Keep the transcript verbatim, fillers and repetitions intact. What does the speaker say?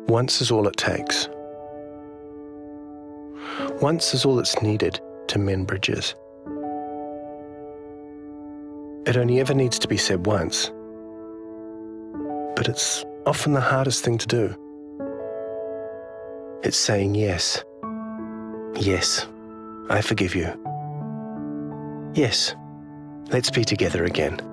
Once is all it takes. Once is all that's needed to mend bridges. It only ever needs to be said once, but it's often the hardest thing to do. It's saying yes. Yes, I forgive you. Yes, let's be together again.